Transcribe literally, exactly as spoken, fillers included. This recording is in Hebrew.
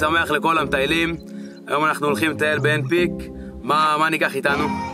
שמח לכל המטיילים. היום אנחנו הולכים לטייל בעין פיק. מה, מה ניקח איתנו?